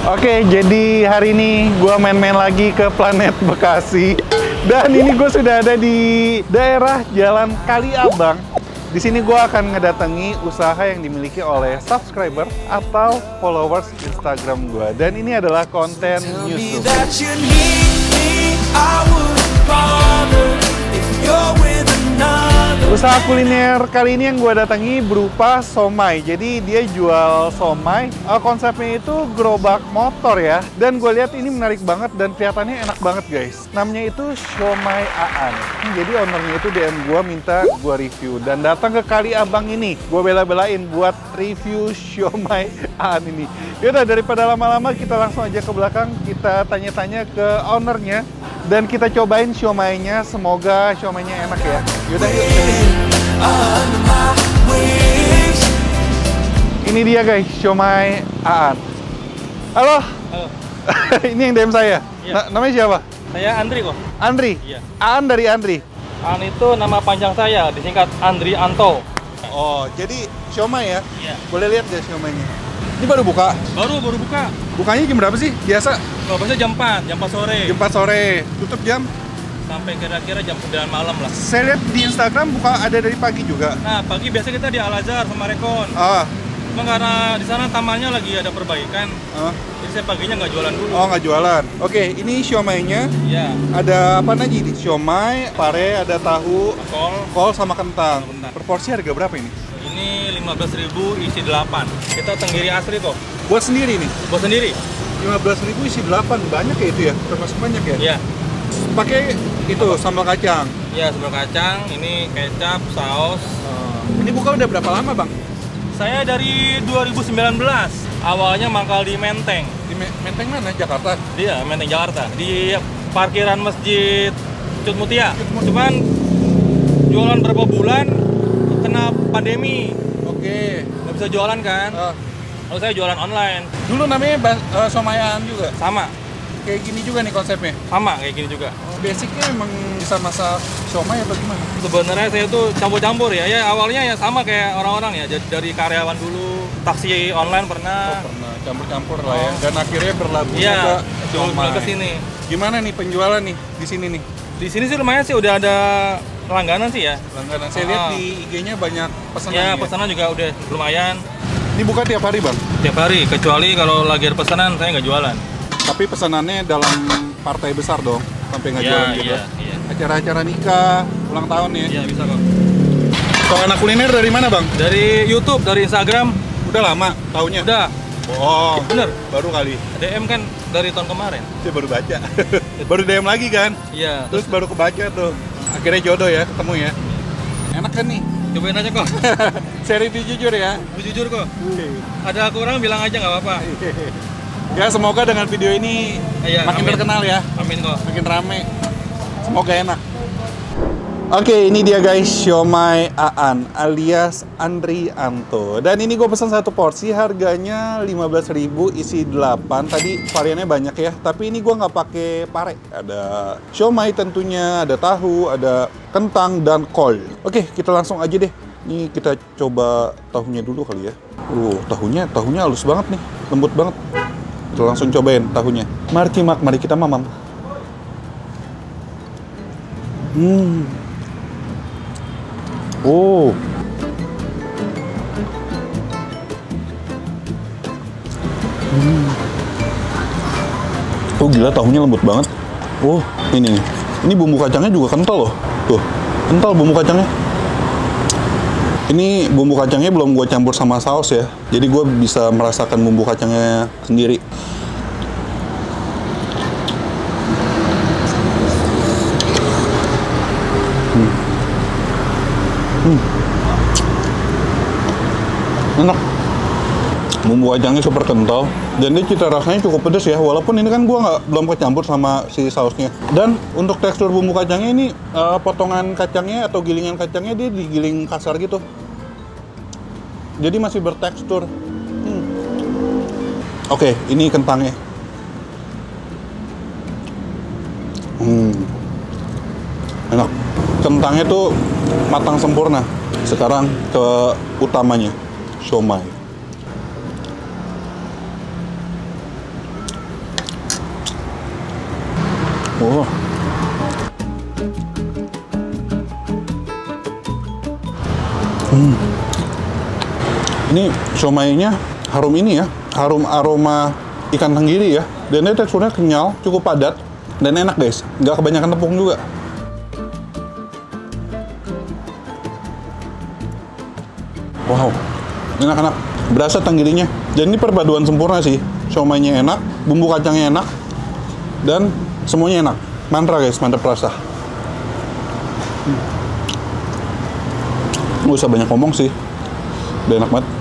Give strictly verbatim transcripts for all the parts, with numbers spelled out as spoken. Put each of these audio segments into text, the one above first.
Oke, jadi hari ini gue main-main lagi ke Planet Bekasi. Dan ini gue sudah ada di daerah Jalan Kali Abang. Di sini gue akan ngedatangi usaha yang dimiliki oleh subscriber atau followers Instagram gue. Dan ini adalah konten newsroom. Usaha kuliner kali ini yang gue datangi berupa somai. Jadi dia jual somai. Uh, konsepnya itu gerobak motor ya. Dan gue lihat ini menarik banget dan kelihatannya enak banget guys. Namanya itu Siomay Aan. Jadi ownernya itu D M gue minta gue review dan datang ke Kali Abang ini. Gue bela-belain buat review Siomay Aan ini. Yaudah daripada lama-lama kita langsung aja ke belakang. Kita tanya-tanya ke ownernya. Dan kita cobain siomay-nya, semoga siomay-nya enak ya. Yaudah yuk. Ini dia guys, Siomay Aan. Halo. Halo. Ini yang D M saya. Iya. Na namanya siapa? Saya Andri kok. Andri? Iya. Aan dari Andri? Aan itu nama panjang saya, disingkat Andri Anto. Oh, jadi siomay ya? Iya. Boleh lihat deh siomay-nya. Ini baru buka? Baru, baru buka. Bukanya jam berapa sih? Biasa? Kalau biasanya jam empat, jam empat sore. Jam empat sore. Tutup jam? Sampai kira-kira jam sembilan malam lah. Saya lihat di Instagram buka ada dari pagi juga. Nah, pagi biasa kita di Al-Azhar sama Rekon. Ah. Cuma karena di sana tamannya lagi ada perbaikan. Ah. Jadi saya paginya nggak jualan dulu. Oh, nggak jualan. Oke, ini siomay-nya. Iya. Ada apa lagi? Siomay, pare, ada tahu, Kol. kol sama kentang. Kentang. Per porsi harga berapa ini? Ini lima belas ribu isi delapan. Kita tenggiri asli kok. Buat sendiri nih? Buat sendiri. lima belas ribu isi delapan. Banyak ya itu ya? Termasuk banyak ya? Iya. Pakai itu, sambal kacang? Iya, sambal kacang, ini kecap, saus. Ini buka udah berapa lama bang? Saya dari dua ribu sembilan belas. Awalnya mangkal di Menteng. Di Me Menteng mana? Jakarta? Dia, Menteng Jakarta. Di parkiran Masjid Cut Mutia. Cuman jualan berapa bulan kena pandemi. Oke. Nggak bisa jualan kan? Uh, Lalu saya jualan online. dulu namanya uh, Siomay Aan juga? Sama. Kayak gini juga nih konsepnya? Sama kayak gini juga. Basicnya emang bisa masak siomay atau gimana? Sebenarnya saya tuh campur-campur ya. Ya awalnya ya sama kayak orang-orang ya. Jadi dari karyawan dulu, taksi online pernah. Oh, pernah campur-campur lah ya. Dan akhirnya berlabuh Iya, ke jual siomay. ke sini. Gimana nih penjualan nih di sini nih? Di sini sih lumayan sih udah ada langganan sih ya. Langganan. Saya lihat Ah. di I G-nya banyak pesanan. Ya, ya? pesanan juga udah lumayan. Ini buka tiap hari bang? Tiap hari, kecuali kalau lagi ada pesanan saya nggak jualan. Tapi pesanannya dalam partai besar dong, sampai nggak Iya, jualan gitu. iya, iya. Acara-acara nikah, ulang tahun ya. Iya, bisa kok. Kalau anak kuliner dari mana bang? Dari YouTube, dari Instagram, Udah lama taunya? udah. Oh, Bener. baru kali. D M kan dari tahun kemarin. Saya baru baca. Baru D M lagi kan? Iya. Terus baru kebaca tuh. Akhirnya jodoh ya, ketemu ya. Enak kan nih? Cobain aja kok. Saya review jujur ya. Jujur kok. Ada kurang bilang aja nggak apa-apa. Ya semoga dengan video ini Iya, makin amin. terkenal ya, Amin kok. makin rame. Semoga enak. Oke, ini dia guys, Siomay Aan alias Andri Anto. Dan ini gue pesan satu porsi, harganya lima belas ribu isi delapan. Tadi variannya banyak ya, tapi ini gue nggak pakai pare. Ada siomay tentunya, ada tahu, ada kentang dan kol. Oke, kita langsung aja deh. Ini kita coba tahunya dulu kali ya. Uh, tahunya, tahunya halus banget nih, lembut banget. Kita langsung cobain tahunya. Mari Cimak, mari kita mamam. Hmm. Oh. Hmm. Oh gila, tahunya lembut banget. Oh, ini nih. Ini bumbu kacangnya juga kental loh. Tuh, kental bumbu kacangnya. Ini bumbu kacangnya belum gue campur sama saus ya. Jadi gue bisa merasakan bumbu kacangnya sendiri. Hmm. Hmm. Enak. Bumbu kacangnya super kental dan dia cita rasanya cukup pedas ya, walaupun ini kan gua nggak belum kecampur sama si sausnya. Dan untuk tekstur bumbu kacangnya ini uh, potongan kacangnya atau gilingan kacangnya dia digiling kasar gitu, jadi masih bertekstur. hmm. Oke, ini kentangnya. hmm. Enak. Kentangnya tuh matang sempurna. Sekarang ke utamanya, siomay. Oh. Hmm. Ini siomay-nya harum ini ya, harum aroma ikan tenggiri ya. Dan dia teksturnya kenyal, cukup padat, dan enak guys. Nggak kebanyakan tepung juga. Wow, enak-enak. Berasa tenggirinya. Dan ini perpaduan sempurna sih. Siomay-nya enak, bumbu kacangnya enak, dan semuanya enak. Mantra guys, mantap rasa. Nggak usah banyak ngomong sih. Udah enak banget.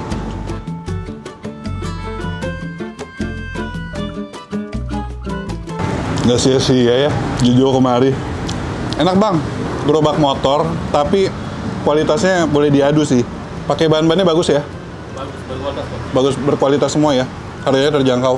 Nggak sia-sia ya, jujur kemari. Enak bang, gerobak motor, tapi kualitasnya boleh diadu sih. Pakai bahan-bahannya bagus ya? Bagus, berkualitas. Bagus, berkualitas semua ya. Harganya terjangkau.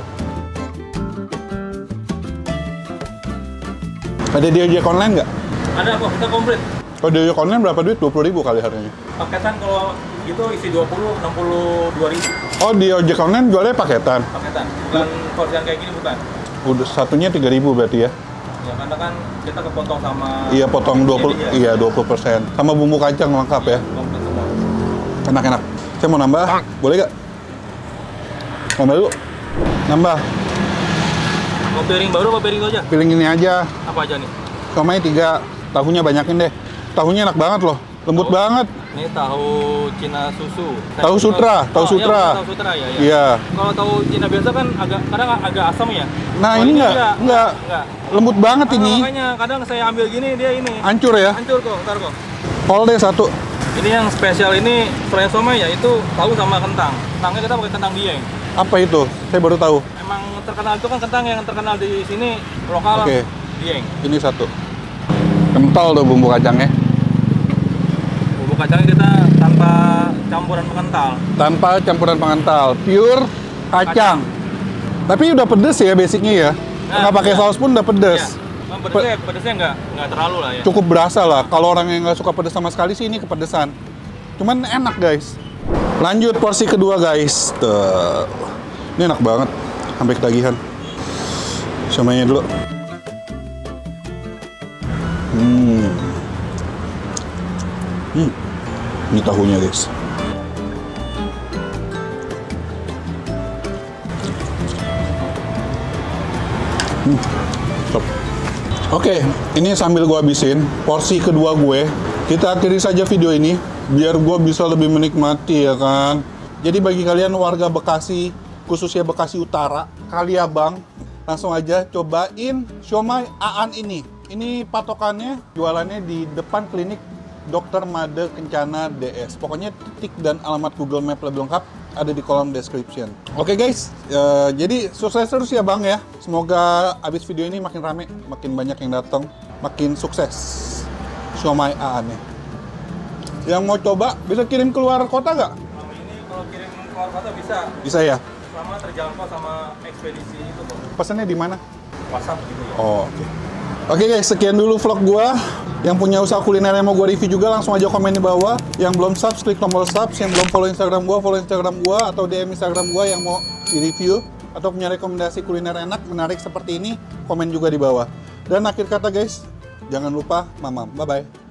Ada di ojek online nggak? Ada kok, kita komplit. Kalau di ojek online berapa duit? dua puluh ribu kali harganya. Paketan kalau gitu isi dua puluh, enam puluh dua ribu. Oh, di ojek online jualnya paketan? Paketan, bukan porsian kayak gini bukan. Udah satunya tiga ribu berarti ya? Ya karena kan kita kepotong sama... Iya, potong dua puluh, iya dua puluh persen. Sama bumbu kacang lengkap ya? Komplit semua. Enak-enak. Saya mau nambah, boleh nggak? Nambah dulu. Nambah. Mau piring baru apa piring itu aja? Piring ini aja. Apa aja nih? Siomay tiga, tahunya banyakin deh. Tahunya enak banget loh, lembut Tahu. banget. Ini tahu Cina susu. Tahu sutra, tahu Oh, sutra. Iya, tahu sutra ya. ya. Iya. Kalau tahu Cina biasa kan agak kadang agak asam ya. Nah, Kalau ini nggak, nggak. Enggak. Lembut banget Ah, ini. makanya kadang saya ambil gini dia ini. Hancur ya? Hancur kok, ntar kok. Kol deh satu. Ini yang spesial ini selain somai ya itu tahu sama kentang. Kentangnya kita pakai kentang dieng. Apa itu? Saya baru tahu. Emang terkenal itu kan kentang yang terkenal di sini lokal Oke. dieng. Ini satu. Kental tuh bumbu kacangnya. Bumbu kacangnya kita tanpa campuran pengental. Tanpa campuran pengental, pure kacang. Tapi udah pedes ya basicnya ya. Nah, Nggak pakai iya. saus pun udah pedes. Iya. Emang pedesnya, pedesnya nggak nggak terlalu lah ya. Cukup berasa lah. Kalau orang yang nggak suka pedes sama sekali sih ini kepedesan. Cuman enak guys. Lanjut porsi kedua guys. Tuh. Ini enak banget. Sampai ketagihan. Siomaynya dulu. Hmm. Hmm. Ini tahunya guys. Hmm. Stop. Oke, ini sambil gue habisin porsi kedua gue. Kita akhiri saja video ini biar gue bisa lebih menikmati ya kan. Jadi bagi kalian warga Bekasi, khususnya Bekasi Utara, Kaliabang, langsung aja cobain siomay Aan ini. Ini patokannya jualannya di depan klinik Dokter Made Kencana D S. Pokoknya titik dan alamat Google Map lebih lengkap ada di kolom description. Oke guys, uh, jadi sukses terus ya bang ya. Semoga abis video ini makin rame, makin banyak yang datang, makin sukses siomay Aan-nya. Yang mau coba bisa kirim keluar kota nggak? Selama ini kalau kirim keluar kota bisa. Bisa ya. Selama terjangkau sama ekspedisi itu kok. Pesannya di mana? WhatsApp gitu ya. Oh, oke. Okay. Oke okay guys, sekian dulu vlog gua. Yang punya usaha kuliner yang mau gua review juga langsung aja komen di bawah. Yang belum subs, klik tombol subs. Yang belum follow Instagram gua, follow Instagram gua atau D M Instagram gua yang mau di-review atau punya rekomendasi kuliner enak, menarik seperti ini, komen juga di bawah. Dan akhir kata guys, jangan lupa mamam. Bye-bye.